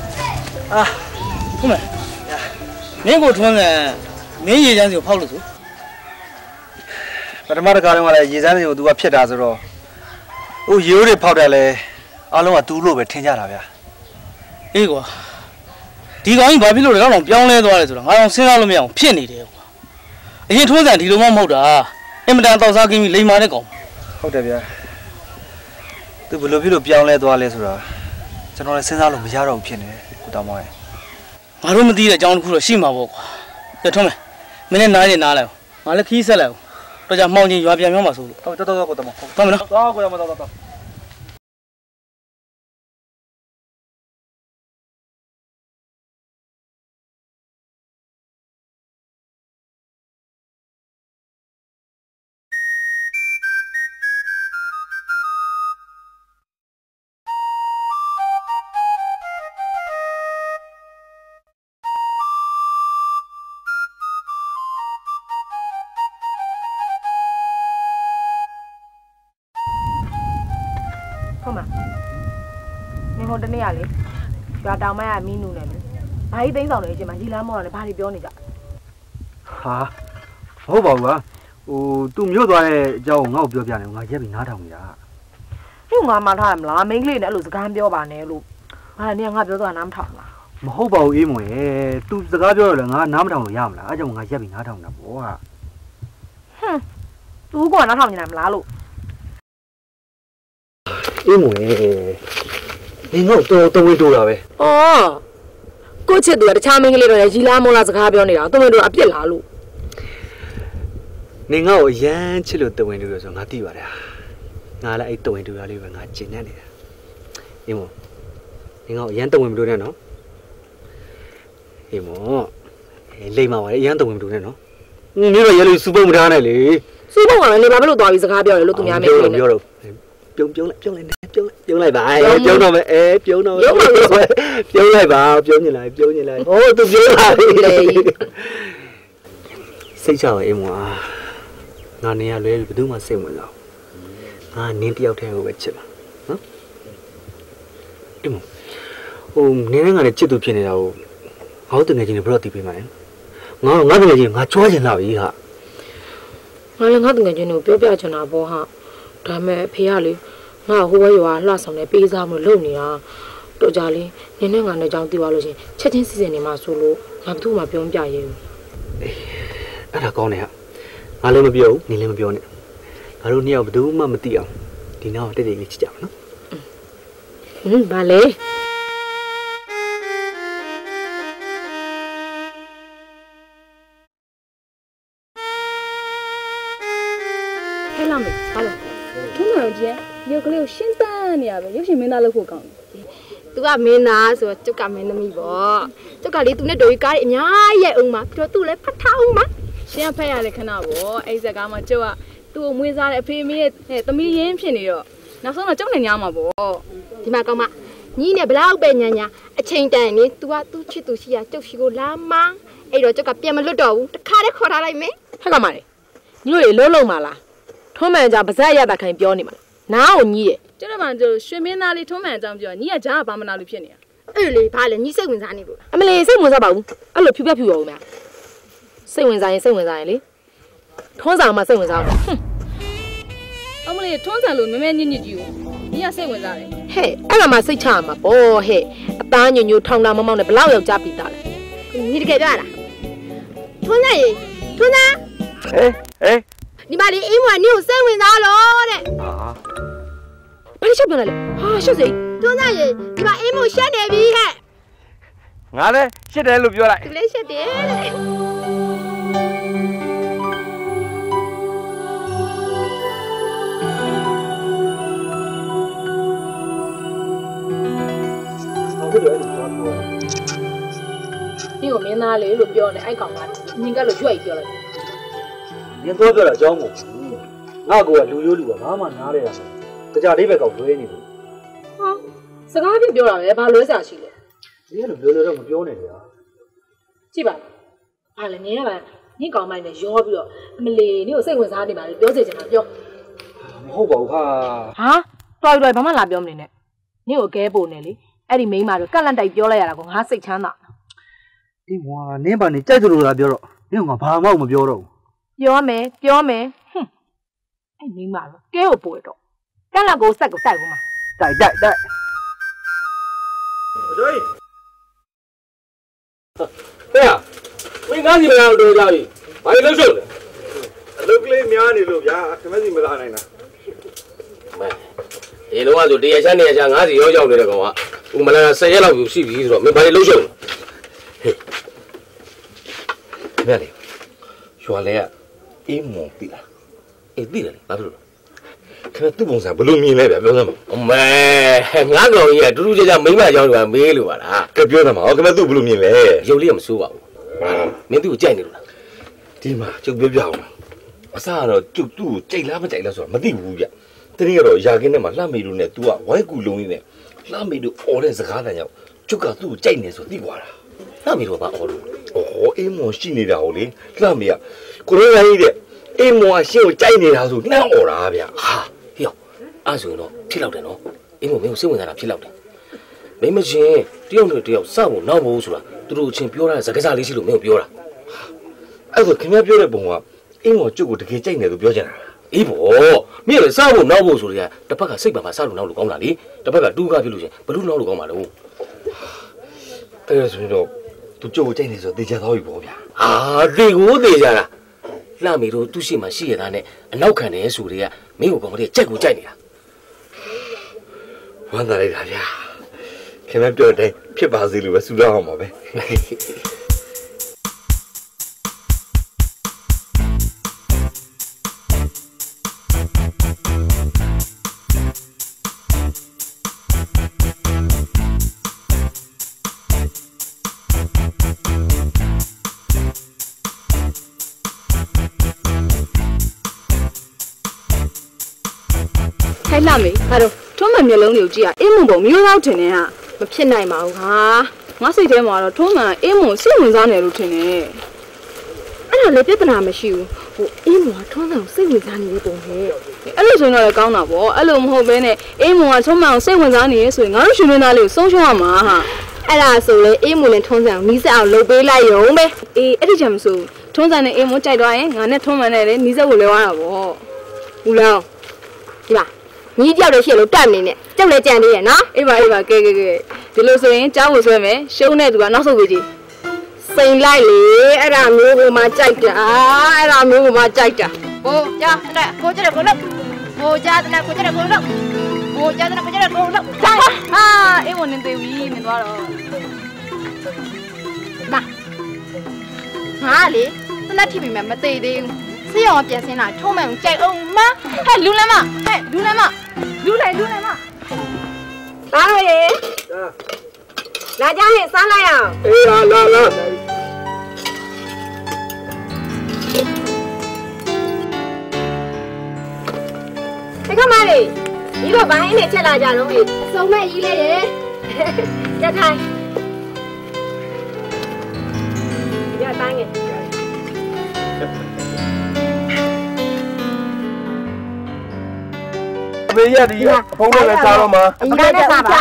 [SPEAKER 1] ထုံးမယ်မင်းကိုထွန်းကမင်းရေချမ်းစီကိုဖောက်လို့ဆိုပထမတစ်ခါတုန်းကလည်းရေချမ်းစီကို तू ကဖြစ်တာဆိုတော့ဟိုရေဦးတွေဖောက်တယ်လေအားလုံးက तू လို့ပဲထင်ကြတာဗျအေးကွာဒီကောင်ကြီးဘာဖြစ်လို့လဲတော့ပြောင်းလဲသွားတယ်ဆိုတော့ငါတော့စဉ်းစားလို့မရအောင်ဖြစ်နေတယ်ကွာအရင်ထွန်းစံဒီလိုမှမဟုတ်တာအင်မတန်တောက်စားကင်းပြီးလိမ်မာတဲ့ကောင်ဟုတ်တယ်ဗျာသူဘယ်လိုဖြစ်လို့ပြောင်းလဲသွားလဲဆိုတာကျွန်တော်လည်းစဉ်းစားလို့မရတော့ဘူးဖြစ်နေတယ်ကိုတောင်မောင်ရဲ့ငါတို့မသိတဲ့အကြောင်းတစ်ခုတော့ရှိမှာပေါ့ကွာကဲထုံးမယ်မင်းလည်းနားရင်နားလိုက်အောင်ငါလည်းခီးဆက်လိုက်အောင်တော့ကြမှောင်ချင်းရွာပြန်ပြောင်းမှာဆိုလို့ဟုတ်တော်ကိုတောင်မောင်သွားမယ်နော်သွားကိုရမတော်
[SPEAKER 4] တနေ့ကလေရွာတောင်မရမင်းနူနဲ့လေဘာကြီးသိန်းဆောင်နေအချိန်မှာရီလမ်းမောတယ်ဘာတွေပြောနေကြ
[SPEAKER 1] ဟာမဟုတ်ပါဘူးကွာဟို तू မြို့သွားတဲ့အကြောင်းငါ့ကိုပြောပြနေငါရက်ပြီးနားထောင်နေတာ
[SPEAKER 4] ဟိုငါမှထားရမလားမိန်းကလေးနဲ့အဲ့လိုစကားပြောပါနဲ့လို့ဟာနေငါပြောတော့နားမထောင်လား
[SPEAKER 1] မဟုတ်ပါဘူးအေးမွေ तू စကားပြောတော့လေငါနားမထောင်လို့ရမလားအဲ့ကြောင့်ငါရက်ပြီးနားထောင်တာပေါ့ဟာ
[SPEAKER 4] သူကနားထောင်နေတယ်မလားလို့
[SPEAKER 1] အေးမွေ你我都会做了呗。
[SPEAKER 4] 哦，过去多的前面个里头人，伊拉莫拉是卡标呢啦，都没多阿别拉路。
[SPEAKER 1] 你我演起了都会做的时候，我对吧的，我来都会做的里边我尽量的。你莫，你我演都会做的喏，你莫，你嘛话演都会做的喏，你说演了苏北不谈的嘞？
[SPEAKER 4] 苏北话你把不路多一是卡标的，路东亚没的。
[SPEAKER 1] ပြောလိုက်ပါပြောတော့မယ်ပြောတော့ပြောလိုက်ပါပြောနေလိုက်ဟိုသူပြောလာပြီစိတ်ချပါအေးမွာငါနေရလွဲဘယ်သူမှစိတ်ဝင်စားငါနင်းတယောက်တည်းကိုပဲချစ်ပါနော်အေးမဟိုနင်းငါနဲ့ချစ်သူဖြစ်နေတာကိုငါတို့တငယ်ချင်းတွေဘယ်တော့တည်ပေးမှာလဲငါတငယ်ချင်းငါကြွားချင်လာပြီဟာ
[SPEAKER 4] ငါလည်းငါတငယ်ချင်းကိုပြောပြချင်တာပေါ့ဟာဒါမဲ့ဖေရလေငါဟိုဘရွာလှဆောင်နေပေးစားမလို့လုံနေတာတော့ကြလေနင်းနဲ့ငါနဲ့ကြောင်းတီးသွားလို့ရှင်ချက်ချင်းစီစဉ်နေမှာဆိုလို့ငါတို့မှပြောပြရဲဘူး
[SPEAKER 1] အဲ့ဒါကောင်းတယ်ဟာငါလည်းမပြောဘူးနင်းလည်းမပြောနဲ့ငါတို့နှစ်ယောက်ဘယ်သူမှမသိအောင်ဒီနောက်တိတ်တိတ်လေးချစ်ကြပါနော်
[SPEAKER 4] ဘာလဲဟဲ့လာမေဟာလို့ထုံးတော်ကြီးရုပ်ကလေးကိုရှင်းတန်းနေရပဲရုပ်ရှင်မင်းသားလုပ်ဖို့ကောင်းတယ်။ तू ကမင်းသားဆိုတော့ကျုပ်ကမင်းသမီးပေါ့။ကျုပ်ကလေ तू နဲ့တော်ကြီးကားတွေအများကြီးရိုက်အောင်ပါပြီးတော့ तू လည်းဖတ်ထားအောင်ပါ။ရှင်းဖက်ရတဲ့ခဏပေါ့။အဲ့စကားမှကျုပ်က तू ကိုမွေးစားတဲ့အဖေမေရဲ့သမီးရင်းဖြစ်နေတော့နောက်ဆုံးတော့ကျုပ်နဲ့ညားမှာပေါ့။ဒီမှာကောင်းမညီနဲ့ဘလောက်ပဲညာညာအချိန်တန်နေ तू က तू ချစ်သူရှိရကျုပ်ရှိကိုလာမအဲ့တော့ကျုပ်ကပြန်မလွတ်တော့ဘူး။တခါတည်းခေါ်ထားလိုက်မယ်။ဟဲ့ကောင်မလေးညီတို့ရေလုံးလုံးပါလား။ထုံးမှန်ကြပါဇက်ရတာခိုင်ပြောနေမှာ
[SPEAKER 5] 哪有你的？
[SPEAKER 10] 这个嘛就学明哪里充满张标，你也家爸妈哪里骗你啊？
[SPEAKER 5] 嘞，怕了，你谁问啥你不？俺们嘞谁问啥吧？俺们飘飘飘飘没？谁问啥嘞？通常嘛谁问啥？哼！
[SPEAKER 10] 俺们嘞通常路慢慢你就，你也谁问啥嘞？
[SPEAKER 5] 嘿，俺们嘛谁抢嘛？不嘿，大妞汤汤毛毛的不老要加皮大了。你的改变了？通常耶，通常。
[SPEAKER 3] 哎，
[SPEAKER 5] 你把你英文你有谁问啥了的？啊？把你小朋友来了，啊，小谁？通常耶，你把英文写哪边嘿？
[SPEAKER 3] 俺嘞写在路标来。
[SPEAKER 5] 对嘞，写的嘞。你有没拿来路标呢？爱干嘛？你应该路标一标了。
[SPEAKER 1] 你多标了教我，俺个路有路，俺们哪里啊？这家里边搞对呢。
[SPEAKER 5] 啊，是俺边标了，也把路下去了。
[SPEAKER 1] 你路标了，怎么标呢呀？
[SPEAKER 5] 几把？啊，了你吧，你搞嘛呢？要标，没嘞，你有谁问啥的嘛？标在哪标？
[SPEAKER 1] 好不好
[SPEAKER 5] 看？啊，对，帮忙拿标没呢？你有改步呢哩？哎，你没嘛？就橄榄代表了呀，我还谁抢呢？
[SPEAKER 1] 你哇，你把你再走路来标了，你我怕我没标了。
[SPEAKER 5] 标没，哼！哎，明白了，给我不会着，橄榄给我塞个带嘛？
[SPEAKER 1] 带。
[SPEAKER 3] 对呀，没干什么都家里，把你弄熟了。
[SPEAKER 2] လုပ်ကလေးများနေလို့ဗျာခမစီမလာနိုင်တာ
[SPEAKER 3] ဒီလိုကဆိုတရားချမ်းနေချမ်း90ရောက်ရောက်နေတဲ့ကောင်ကဥမလာ10ရက်လောက်ရှိပြီဆိုတော့မင်းဘာလို့လှုပ်ရှုပ်လဲဟေးဘယ်လဲရွာလဲကအေးမော်ပြီလားအေးပြီလေဘာဖြစ်လို့ခင်ဗျသူ့ပုံစံဘလို့မြင်လဲဗျပြောစမ်းပါအမေငါကောင်ကြီးကတူတူကြကြမိမအကြောင်းကမေးလို့ပါလားကပြောစမ်းပါဟောခင်ဗျသူ့ဘလို့မြင်လဲရုပ်လေးကမဆိုးပါဘူးမင်းသူ့ကိုကြိုက်နေလို့လားဒီမှာကျုပ်ပြောအောင်အစားတော့ကျုပ်သူ့ကိုကြိုက်လားမကြိုက်လားဆိုတာမသိဘူးဗျတနေ့ကတော့ယာကင်းထဲမှာလှမေလို့နဲ့ तू ကဝိုင်းကူလုံးလေးနဲ့လှမေလို့អော်တဲ့စကားတန်ကြောင့်ကျုပ်ကသူ့ကိုကြိုက်နေဆိုသိသွားတာလှမေလို့ကអော်လို့အေးမော်ရှိနေတာဟိုလေလှမေကကိုရိုင်းကြီးတဲ့အေးမော်ကရှင်းကိုကြိုက်နေတာဆိုနှမ်းអော်တာဗျဟာဟေ့အဲ့ဆိုရင်တော့ဖြစ်လောက်တယ်နော်အေးမော်မင်းကိုစိတ်ဝင်စားတာဖြစ်လောက်တယ်မင်းမချင်းတယောက်နဲ့တယောက်စောက်ဖို့နောက်ဖို့ဆိုတာသူတို့ချင်းပြောတာစကားစားလေးရှိလို့မင်းကိုပြောတာအဲ့ဆိုခင်ဗျားပြောတဲ့ပုံကအေးမော်ကျုပ်ကိုတကယ်ကြိုက်နေလို့ပြောချင်တာအေးဘောမင်းလည်းစားဖို့နောက်ဖို့ဆိုရင်တစ်ဖက်ကစိတ်ပါပါစားလို့နောက်လို့ကောင်းတာလေတစ်ဖက်ကတူးကားဖြစ်လို့ရှင်ဘလို့နောက်လို့ကောင်းပါလို့အဲ့ဒါဆိုရင်တော့သူကြိုးကိုကြိုက်နေဆိုတေချာသွားပြီပေါ့ဗျာဟာတေကိုတေချာလားလှမေတို့သူ့ရှိမှရှိရတာနဲ့အနောက်ခံတယ်ဆိုတွေကမင်းကိုကောင်မလေးကြိုက်ကိုကြိုက်နေတာဝမ်းသာလိုက်တာဗျာခင်ဗျပြောတဲ့ဖြစ်ပါစေလို့ပဲဆုတောင်းအောင်ပါပဲ
[SPEAKER 10] လှမေဘာလို့ထုံးမှန်မျိုးလုံးတွေကိုကြည့်ရအင်းမုံပုံမျိုးသားထင်နေဟာမဖြစ်နိုင်ပါဘူးခါငါစိတ်ထဲမှာတော့ထုံးမှန်အင်းမုံစိတ်ဝင်စားနေလို့ထင်နေအဲ့ဒါလည်းပြဿနာမရှိဘူးဟိုအင်းမုံကထုံးမှန်ကိုစိတ်ဝင်စားနေတဲ့ပုံပဲအဲ့လိုဆိုရင်တော့လည်းကောင်းတာပေါ့အဲ့လိုမဟုတ်ဘဲနဲ့အင်းမုံကထုံးမှန်ကိုစိတ်ဝင်စားနေရဲဆိုရင်ငါတို့ရှင်မင်းသားလေးကိုဆုံးရှုံးရမှာဟာအဲ့ဒါဆိုလေအင်းမုံနဲ့ထုံးစံကိုနီးစပ်အောင်လုပ်ပေးလိုက်ရုံပဲအေးအဲ့ဒီချက်မဆိုထုံးစံနဲ့အင်းမုံကြိုက်သွားရင်ငါနဲ့ထုံးမှန်နဲ့လည်းနီးစပ်ကိုလဲသွားတာပေါ့ဘူးလားဒီပါညီတယောက်တည်းရှိလို့တက်နေနဲ့ကြောက်လဲကြံသေးရဲ့နော်အေးပါကဲဒီလိုဆိုရင်ကြားဖို့ဆွဲမယ်ရှုံးတဲ့သူကနောက်ဆုတ်ပေးကြည့်စိန်လိုက်လေအဲ့ဒါမျိုးကိုမှကြိုက်တာကိုကြားတဲ့ကိုကြတဲ့ကိုလို့ကိုကြားတဲ့ကိုကြတဲ့ကိုလို့ဟာအေးဝင်နေသေးပြီမင်းသွားတော့နာငါလေတနက်ထိပြီမသေးသေးဘူးဆေးရောပြန်ဆင်းလာထုံးမှန်ကြိုက်အောင်မဟဲ့လူလမ်းမလာရေလာကြဟဲ့စားလိုက်အောင်
[SPEAKER 2] အေးလာ
[SPEAKER 5] ဒီကမလေးဒီတော့ဘိုင်းနဲ့ချက်လာကြတော့လေအစုံမဲ့ကြီးလေရေရက်ထိုင်ရတိုင်းငယ်
[SPEAKER 1] ဘ
[SPEAKER 3] မေရဒီဖုန်းနဲ့လည်းစားတော့မှာ
[SPEAKER 5] အကြီးလည်းစားပါ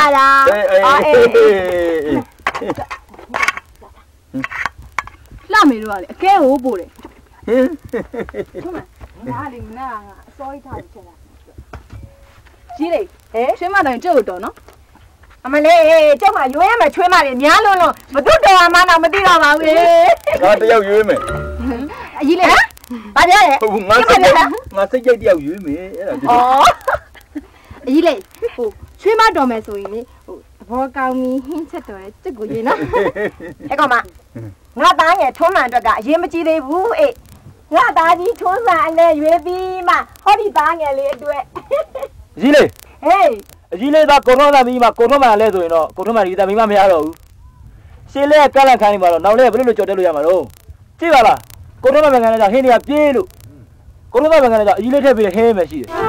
[SPEAKER 5] လာမေတို့ကလေအကဲဟိုးပို့တယ်ဟုတ်လားငါလေမနာကအစောကြီးထားတယ်ချက်တာကြီးလေချွေးမတိုင်းကျုပ်တော့နော်အမလေးကျုပ်ကရွေးရမယ်ချွေးမတွေများလုံးလုံးမတို့တော်မှန်းတော့မသိတော့ပါဘူး
[SPEAKER 3] ငါတယောက်ရွေးမယ်
[SPEAKER 5] အကြီးလေဘာပြောလဲ
[SPEAKER 3] ဟုတ်ငါစိတ်ကြိုက်တယောက်ရွေးမယ်အဲ့ဒါဩ
[SPEAKER 5] အကြီးလေဟိုချွေးမတော်မယ်ဆိုရင်လေဟိုသဘောကောင်းပြီးဟင်းချက်တော်တဲ့စစ်ကိုရွေးနော်အဲ့ကောင်မငါသားငယ်ထွန်းမှန်အတွက်ကအရေးမကြီးသေးဘူးအေးငါသားကြီးထွန်းဆန်အလဲရွေးပြီးမှဟောဒီသားငယ်လေးအတွက်
[SPEAKER 3] အကြီးလေးဟေးအကြီးလေးသားကိုထွန်းသားပြီးမှကိုထွန်းမှန်လဲဆိုရင်တော့ကိုထွန်းမှန်ဒီသားမိမမရတော့ဘူးရှင်းလဲကန့်လန့်ခိုင်းနေပါတော့နောက်လဲဘယ်လိုကြော်တက်လို့ရမှာတော့ကြည့်ပါလားကိုထွန်းမှန်ကန်လည်းကြောင့်ဟင်းတွေကပြေးလို့ကိုထွန်းမှန်ကန်လည်းကြောင့်အကြီးလေးထည့်ပြီးဟင်းမယ်ရှိတယ်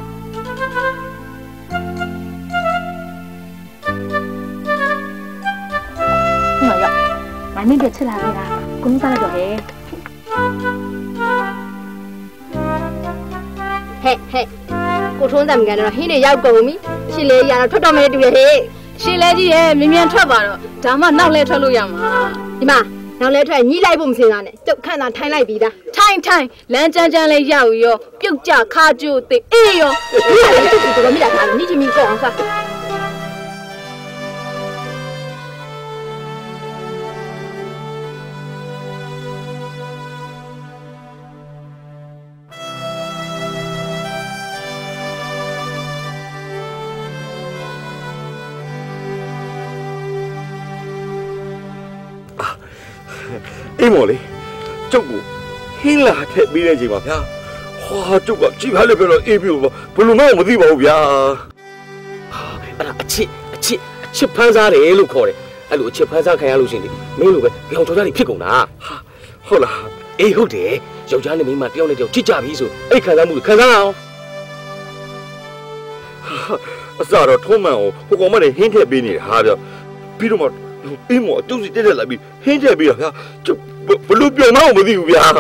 [SPEAKER 5] မင်းတို့ချက်လာခဲ့တာကိုမစားတော့ဟဲ့ကိုထုံးတယ်မကန်တော့ဟင်းတွေရောက်ကုန်ပြီရှင်လေးရတော့ထွက်တော့မယ်တူရဲ့ဟဲ့
[SPEAKER 10] ရှင်လဲကြီးရဲ့မြ мян ထွက်ပါတော့ဒါမှနောက်လဲထွက်လို့ရမှာ
[SPEAKER 5] ဒီမှာနောက်လဲထွက်ညှိလိုက်ဖို့မစင်စားနဲ့ကျုပ်ခန့်သာထိုင်လိုက်ပြီးသား
[SPEAKER 10] ထိုင်လမ်းကြမ်းလေးရောက်ရောပြုတ်ကြခါကျိုးသိအေးရော
[SPEAKER 5] ဒီကတော့မိတာထားနိချီမီကောအောင်စား
[SPEAKER 3] အေးမော်လေကျုပ်ကိုဟင်းလာထည့်ပြီးတဲ့အချိန်မှာဗျာဟာကျုပ်ကကြည့်ပါလေပြောတော့အေးပြီဘယ်လိုမှမသိပါဘူးဗျာ
[SPEAKER 11] ဟာအဲ့ဒါအချစ်ဖန်းစားတယ်လို့ခေါ်တယ်အဲ့လိုအချစ်ဖန်းစားခံရလို့ရှိရင်မင်းလိုပဲကြောင်ကြော်ကြတွေဖြစ်ကုန်တာ
[SPEAKER 3] ဟာဟုတ်လား
[SPEAKER 11] အေးဟုတ်တယ်ယောက်ျားနဲ့မိန်းမတယောက်နဲ့တယောက်ချစ်ကြပြီဆိုအဲ့ခံစားမှုခံစားအောင်
[SPEAKER 3] အစတော့ထုံးမှန်ကိုဟိုကောင်မနဲ့ဟင်းထည့်ပေးနေတယ်ဟာဗျာပြီးတော့မှအေးမော်အတူစီတက်လာပြီးဟင်းထည့်ပေးတာဗျာကျုပ်ဘလို့ပြောင်းတော့မသိဘူးဗျာ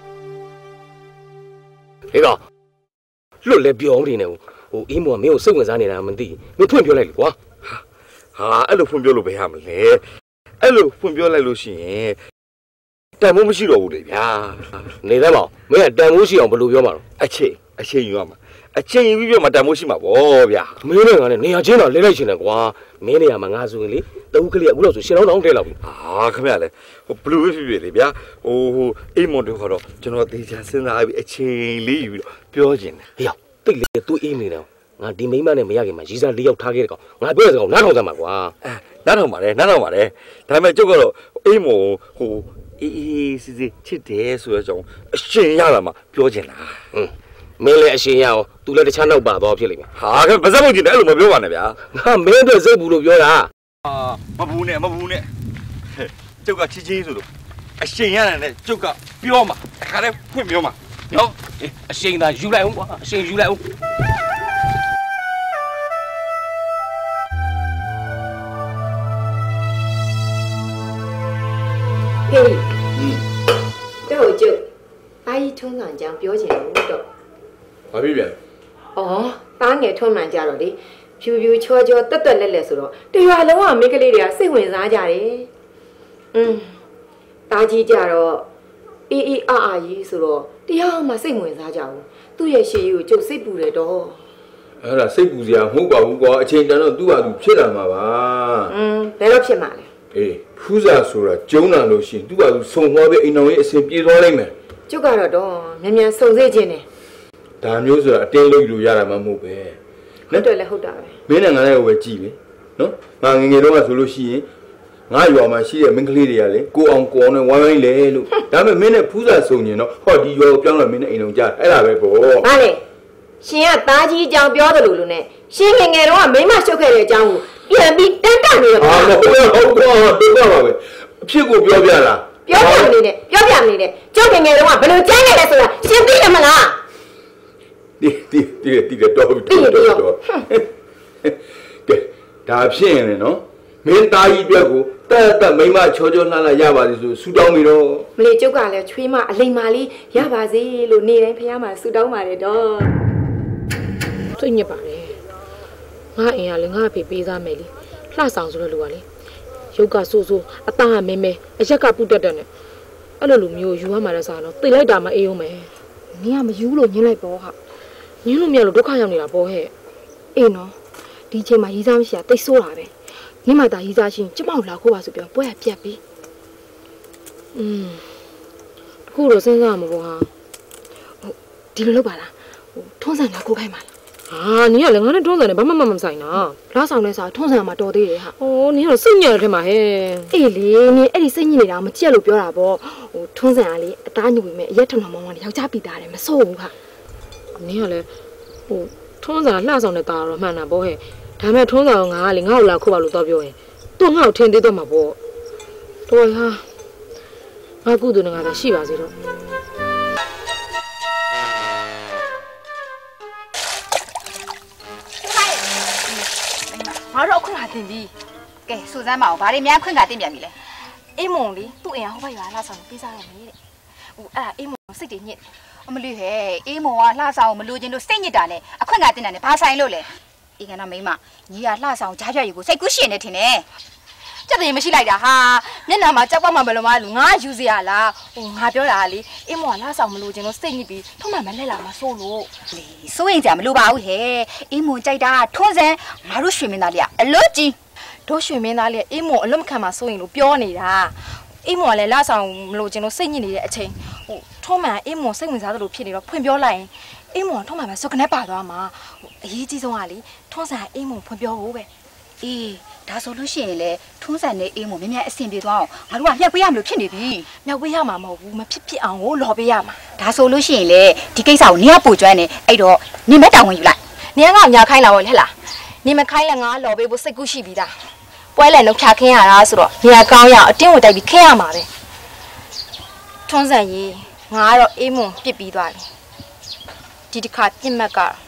[SPEAKER 11] ဟေးကောင်လွတ်လဲပြောင်းနေတယ်ဟိုအေးမော်ကမင်းကိုစိတ်ဝင်စားနေတာမသိမင်းဖွင့်ပြောလိုက်လေကွာ
[SPEAKER 3] ဟာအဲ့လိုဖွင့်ပြောလို့ဘယ်ရမလဲအဲ့လိုဖွင့်ပြောလိုက်လို့ရှိရင်တန်မိုးမရှိတော့ဘူးလေဗျာ
[SPEAKER 11] နေတယ်မောင်မင်းကတန်မိုးရှိအောင်ဘယ်လိုပြောမှာတော့
[SPEAKER 3] အချိန်ယူရမှာအချိန်ယူပြီးပြောမှတန်မိုးရှိမှာဗောဗျာ
[SPEAKER 11] မင်းနဲ့ငါနဲ့နေရာချင်းတော့လဲလိုက်ရှင်တယ်ကွာမင်းနေရာမှာငါဆိုရင်လေတဦးကလေးအခုလောက်ဆိုရှင်းတော့ထဲလောက်ပြီ
[SPEAKER 3] ဟာခင်ဗျာလေဟိုဘလူးဖြစ်ဖြစ်လေဗျာဟိုအိမ်မွန်တို့ခေါ်တော့ကျွန်တော်တေချာစဉ်းစားပြီးအချိန်လေးယူပြီးတော့ပြောချင်တယ်
[SPEAKER 11] ဟေ့ရောက်တိတ်လေသူ့အေးနေတယ်ငါဒီမိမနဲ့မရခင်မှာရီစား၄ယောက်ထားခဲ့တဲ့ကောင်ငါပြောတဲ့ကောင်နားထောင်စမ်းပါကွာ
[SPEAKER 3] နားထောင်ပါတယ်ဒါပေမဲ့ကျုပ်ကတော့အိမ်မွန်ဟိုအေးစစ်ချစ်တယ်ဆိုတဲ့အကြောင်းအရှင်ရလာမှပြောချင်တာ
[SPEAKER 11] မင်းလည်းအရှင်ရအောင်သူလည်းတခြားနောက်ပါတော့ဖြစ်လိမ့်မယ်
[SPEAKER 3] ဟာကမစက်ဖို့ကျင်တယ်အဲ့လိုမပြောပါနဲ့ဗျာ
[SPEAKER 11] ငါမင်းတို့စိတ်ဘူးလို့ပြောတာ
[SPEAKER 3] မဘူးနဲ့ကျုပ်ကချစ်ချင်းဆိုလို့အရှင်ရတယ်နဲ့ကျုပ်ကပြောမှာတခါတည်းဖွင့်ပြောမှာနော်
[SPEAKER 11] အရှင်သာယူလိုက်အောင်ကွာအရှင်ယူလိုက်အောင်
[SPEAKER 5] ဟေးတော့ကျုပ်ဘာကြီးထုံးစံကြောင်ပြောချင်လို့တော့
[SPEAKER 3] ဘာဖြစ်ပြန်
[SPEAKER 5] ဩတားငယ်ထုံးမှန်ကြတော့လေဖြူဖြူချောချောတက်တက်လက်လက်ဆိုတော့တရွာလုံးကမိန်းကလေးတွေကစိတ်ဝင်စားကြတယ်တားကြီးကြတော့အေးအာကြီးဆိုတော့တရားမှစိတ်ဝင်စားကြဘူးသူ့ရဲ့ရှေ့ကြီးကိုကျုပ်စိတ်ပူတယ်တော့
[SPEAKER 3] အဲ့ဒါစိတ်ပူစရာမဟုတ်ပါဘူးကွာအချိန်တန်တော့သူ့ဟာသူဖြစ်လာမှာပါ
[SPEAKER 5] ဘယ်တော့ဖြစ်မှာလဲ
[SPEAKER 3] အေးဖူးစာဆိုတာကျုံလာလို့ရှိရင်သူ့ဟာသူစုံသွားပြီးအိမ်တော်ရဲ့အစဉ်ပြေသွားနိုင်မယ်
[SPEAKER 5] ကျုပ်ကတော့မြန်စုံစေခြင်းနဲ့
[SPEAKER 3] ဒါမျိုးဆိုတာအတင်းလုပ်လို့ရတာမှမဟုတ်ပဲ
[SPEAKER 5] ဟုတ်တယ်လည်းဟုတ်တာပဲ
[SPEAKER 3] မင်းနဲ့ငါလည်းပဲကြည့်ပဲနော်ငါငယ်တော့ကဆိုလို့ရှိရင်ငါရွာမှာရှိတဲ့မင်းကလေးတွေကလေကိုအောင်နဲ့ဝိုင်းလေလို့ဒါပေမဲ့မင်းနဲ့ဖူးစာစုံရင်တော့ဟောဒီရွာကိုပြောင်းလာမင်းနဲ့အိမ်တော်ကြားအဲ့ဒါပဲပေါ့
[SPEAKER 5] ဟာလေရှင်ကသားကြီးအကြောင်းပြောတယ်လို့နဲ့ရှင်ငယ်တော့ကမိမရှုပ်ခဲ့တဲ့အကြောင်းကိုပြန်ပြီးတန်းတနေရပါ
[SPEAKER 3] ဟာဟုတ်တော့ပါပဲအဖြစ်ကိုပြောပြလား
[SPEAKER 5] ပြောပြမနေနဲ့ကျုပ်ငယ်တော့ကဘယ်လိုကြမ်းနေလဲဆိုတာရှင်သိတယ်မလား
[SPEAKER 3] ဒီတော့ကဲဒါဖြစ်ရင်လေနော်မင်းသားကြီးအတွက်ကိုတက်မိမချောချောလှလှရပါစေဆိုဆူတောင်းပြီတော့
[SPEAKER 5] မလေးကျုပ်ကလည်းချွေးမအလိမ္မာလေးရပါစေလို့နေတိုင်းဖះမှာဆူတောင်းပါတယ်တော့
[SPEAKER 10] စိတ်ညစ်ပါတယ်ငါအိမ်ကလည်းငါအဖေပေးစားမယ်လေလှဆောင်ဆိုတဲ့လူကလေရုပ်ကဆိုးဆိုးအသားကမဲမဲအရက်ကပုတ်တက်နဲ့အဲ့လိုလူမျိုးယူရမှာလဲစားတော့တိတ်လိုက်တာမအေးအောင်မယ်နင်ကမယူလို့ညင်းလိုက်ပေါ့ဟာညင်းလို့မရလို့ဒုက္ခရောက်နေတာပေါ့ဟဲ့အေးနော်ဒီချိန်မှာရီးစားမရှိတာတိတ်ဆိုးတာပဲနင်မသာရီးစားရှင်ကျမကိုလာခိုးပါဆိုပြောပွဲရပြက်ပြီအခုတော့စဉ်းစားမှာပေါ့ဟာဒီလိုလုပ်ပါလားထုံးစံလာခိုးခိုင်းပါလားနင်ကလည်းငါနဲ့ထုံးစံနဲ့ဘာမှမဆိုင်တာလားဆောင်လဲစားထုံးစံမှာတော်သေးတယ်ဟာနင်ကတော့စိတ်ညစ်တယ်ထဲမှာဟဲ့အေးလေနင်အဲ့ဒီစိတ်ညစ်နေတာမကြက်လို့ပြောတာပေါ့ထုံးစံကလေအသားညူပေမဲ့အရက်ထုံတော်မောင်မောင်ယောက်ျားပြီးသားတယ်မစိုးဘူးဟာနင်ကလည်းထုံးစံလှဆောင်နေတာတော့မှန်တာပေါ့ဟဲ့ဒါမဲ့ထုံးစံကငါကလေငါ့ကိုလာခိုးပါလို့တော့ပြောရင်သူ့ငါ့ကိုထင်သေးတော့မှာပေါ့တော်ဟာငါကုသိုလ်ငါလည်းရှိပါစေတော့
[SPEAKER 5] ငါတို့အခုလာတင်ပြီကဲစူစမ်းမအောင်ဗါတွေများခွင့်ကတင်ပြန်ပြီလဲအေးမုံလေသူ့အိမ်ဟိုဘက်ရွာလှဆောင်ပေးစားရမယ်တဲ့ဟိုအဲ့ဒါအေးမုံစိတ်တွေညစ်အမလေးဟဲ့အေးမုံကလှဆောင်မလို့ချင်းလို့စိတ်ညစ်တာနဲ့အခွင့်ကတင်တာနဲ့ဘာဆိုင်လို့လဲအေးကနာမိမညီကလှဆောင်ကြားကြရီကိုစိတ်ကူးရှင်နေထင်တယ်ကြက်တယ်မရှိလိုက်တာဟာမျက်နှာမှာကြောက်ပေါက်မှမလို့မလူငါယူစရာလားဟိုငါပြောတာလေအေးမုံကလှဆောင်မလို့ချင်းလို့စိတ်ညစ်ပြီးထုံးမှမလဲလာမဆိုးလို့လေစိုးရင်ကြမလို့ပါဘူးဟဲ့အေးမုံကြိုက်တာထွန်းစံငါတို့ရွှေမင်းသားလေးကအလွတ်ကြီးတို့ရွှေမင်းသားလေးအေးမုံအလွတ်မခံမှာစိုးရင်လို့ပြောနေတာအေးမုံကလည်းလှဆောင်မလို့ချင်းလို့စိတ်ညစ်နေတဲ့အချိန်ဟိုထုံးမှန်အေးမုံစိတ်ဝင်စားသလိုဖြစ်နေတော့ဖွင့်ပြောလိုက်ရင်အေးမုံထုံးမှန်ပဲစုကနေပါသွားမှာအရေးကြီးဆုံးကလေထွန်းစံအေးမုံဖွင့်ပြောဖို့ပဲအေးဒါဆိုလို့ရှိရင်လေထွန်းစံနဲ့အေးမုံမြဲမြဲအဆင်ပြေသွားအောင်ငါတို့ကမြှောက်ပေးရမလို့ဖြစ်နေပြီမြှောက်ပေးရမှာမဟုတ်ဘူးမဖြစ်ဖြစ်အောင်ကိုလော်ပေးရမှာဒါဆိုလို့ရှိရင်လေဒီကိစ္စကိုနင်ကပူကျွမ်းနေအဲ့တော့နင်မဲ့တောင်းဝင်ယူလိုက်နင်ကညာခိုင်းလာပါလေဟဲ့လားနင်မခိုင်းလဲငါလော်ပေးဖို့စိတ်ကူးရှိပြီးသားပွဲလဲနှုတ်ဖြာခင်းရတာဆိုတော့ညာကောင်းရအတင်းဝင်တိုက်ပြီးခင်းရမှာပဲထွန်းစံကြီးငါကတော့အေးမုံပြစ်ပြီးသွားပြီဒီတစ်ခါပြစ်မှတ်က